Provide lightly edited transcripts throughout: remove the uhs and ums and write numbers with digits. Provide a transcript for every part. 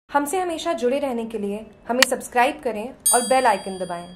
हमसे हमेशा जुड़े रहने के लिए हमें सब्सक्राइब करें और बेल आइकन दबाएं।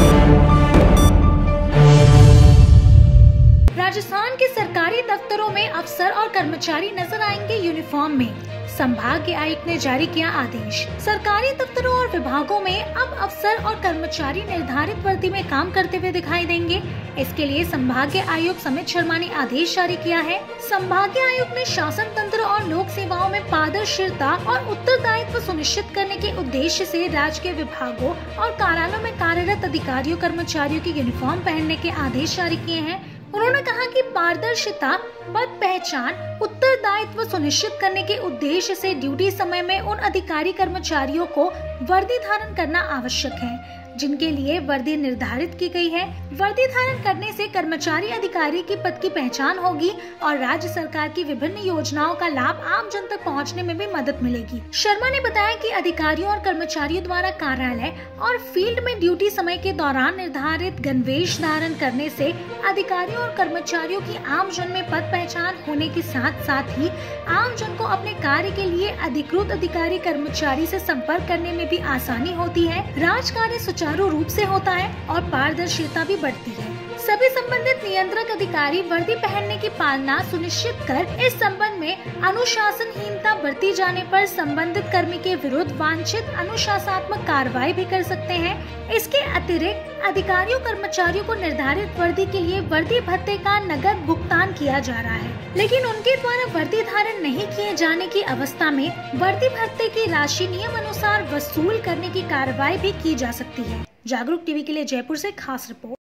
राजस्थान के सरकारी दफ्तरों में अफसर और कर्मचारी नजर आएंगे यूनिफॉर्म में। संभागीय आयुक्त ने जारी किया आदेश। सरकारी दफ्तरों और विभागों में अब अफसर और कर्मचारी निर्धारित वर्दी में काम करते हुए दिखाई देंगे। इसके लिए संभागीय आयुक्त समित शर्मा ने आदेश जारी किया है। संभागीय आयुक्त ने शासन तंत्र और लोक सेवाओं में पारदर्शिता और उत्तरदायित्व सुनिश्चित करने के उद्देश्य से राज्य के विभागों और कार्यालयों में कार्यरत अधिकारियों कर्मचारियों की यूनिफॉर्म पहनने के आदेश जारी किए हैं। उन्होंने कहा कि पारदर्शिता, पद पहचान, उत्तरदायित्व सुनिश्चित करने के उद्देश्य से ड्यूटी समय में उन अधिकारी कर्मचारियों को वर्दी धारण करना आवश्यक है जिनके लिए वर्दी निर्धारित की गई है। वर्दी धारण करने से कर्मचारी अधिकारी की पद की पहचान होगी और राज्य सरकार की विभिन्न योजनाओं का लाभ आम जन तक पहुंचने में भी मदद मिलेगी। शर्मा ने बताया कि अधिकारियों और कर्मचारियों द्वारा कार्यालय और फील्ड में ड्यूटी समय के दौरान निर्धारित गणवेश धारण करने से अधिकारियों और कर्मचारियों की आम जन में पद पहचान होने के साथ साथ ही आम जन को अपने कार्य के लिए अधिकृत अधिकारी कर्मचारी से संपर्क करने में भी आसानी होती है। राज कार्य सुचारू रूप से होता है और पारदर्शिता भी बढ़ती है। सभी संबंधित नियंत्रक अधिकारी वर्दी पहनने की पालना सुनिश्चित कर इस संबंध में अनुशासनहीनता बरती जाने पर संबंधित कर्मी के विरुद्ध वांछित अनुशासनात्मक कार्रवाई भी कर सकते हैं। इसके अतिरिक्त अधिकारियों कर्मचारियों को निर्धारित वर्दी के लिए वर्दी भत्ते का नगद भुगतान किया जा रहा है, लेकिन उनके द्वारा वर्दी धारण नहीं किए जाने की अवस्था में वर्दी भत्ते की राशि नियम अनुसार वसूल करने की कार्रवाई भी की जा सकती है। जागरूक टीवी के लिए जयपुर से खास रिपोर्ट।